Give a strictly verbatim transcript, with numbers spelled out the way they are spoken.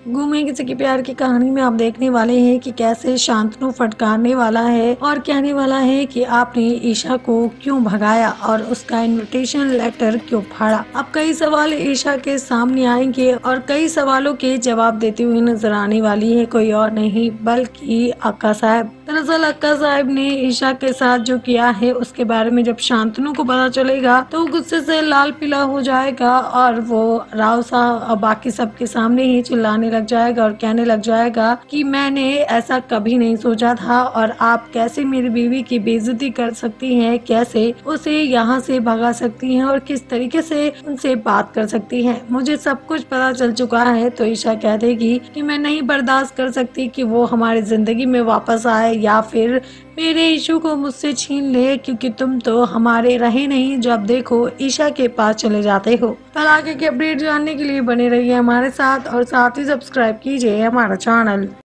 गुम है किसी के प्यार की कहानी में आप देखने वाले हैं कि कैसे शांतनु फटकारने वाला है और कहने वाला है कि आपने ईशा को क्यों भगाया और उसका इनविटेशन लेटर क्यों फाड़ा। अब कई सवाल ईशा के सामने आएंगे और कई सवालों के जवाब देते हुए नजर आने वाली है कोई और नहीं बल्कि अक्का साहब। दरअसल अक्का साहब ने ईशा के साथ जो किया है उसके बारे में जब शांतनु को पता चलेगा तो गुस्से से लाल पीला हो जाएगा और वो राव साहब और बाकी सबके सामने ही चिल्लाने लग जाएगा और कहने लग जाएगा कि मैंने ऐसा कभी नहीं सोचा था और आप कैसे मेरी बीवी की बेइज्जती कर सकती हैं, कैसे उसे यहाँ से भगा सकती हैं और किस तरीके से उनसे बात कर सकती हैं। मुझे सब कुछ पता चल चुका है। तो ईशा कह देगी कि मैं नहीं बर्दाश्त कर सकती कि वो हमारी जिंदगी में वापस आए या फिर मेरे इशू को मुझसे छीन ले, क्योंकि तुम तो हमारे रहे नहीं जब देखो ईशा के पास चले जाते हो। कल आगे के अपडेट जानने के लिए बने रहिए हमारे साथ और साथ ही सब्सक्राइब कीजिए हमारा चैनल।